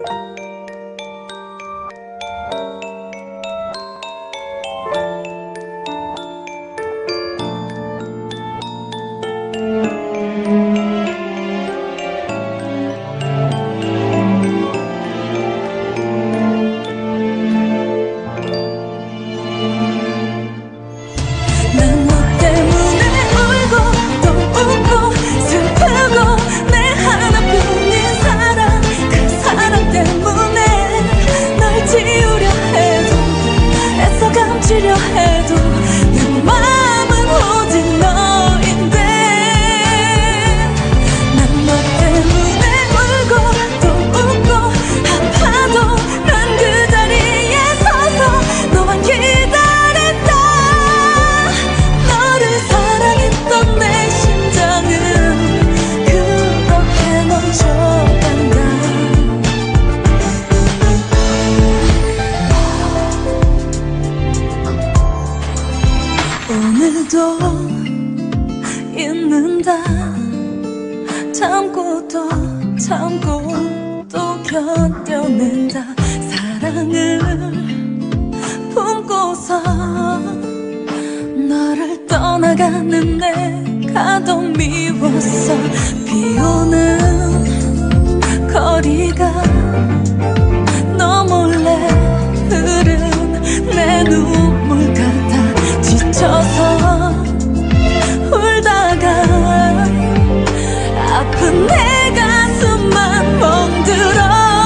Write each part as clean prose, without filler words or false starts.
오늘도 잊는다. 참고 또 참고 또 견뎌낸다. 사랑을 품고서 너를 떠나가는 내가 더 미웠어. 비오는 거리가 너 몰래 흐른 내 눈물 같아. 지쳐서 울다가 아픈 내 가슴만 멍들어.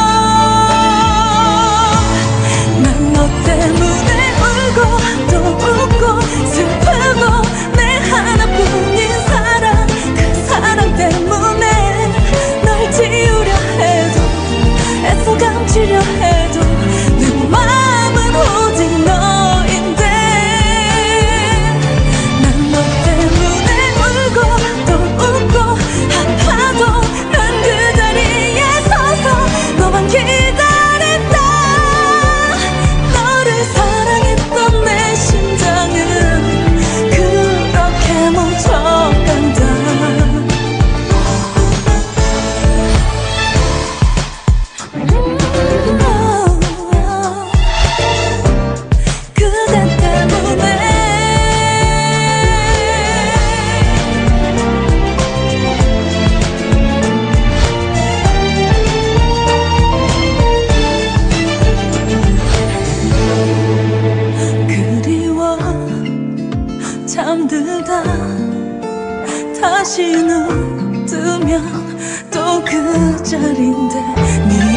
난 너 때문에 울고 또 웃고 슬프고 내 하나뿐인 사랑, 그 사랑 때문에 널 지우려 해도 애써 감추려 해도 내 마음은 오직 너인데. 난 너 때문에 울고 또 웃고 아파도 난 그 자리에 서서 너만 기다렸다. 너를 사랑했던 내 심장은 그렇게 멈춰간다. 그대 때문에. 그리워 잠들다 다시 눈 뜨면 또 그 자리인데.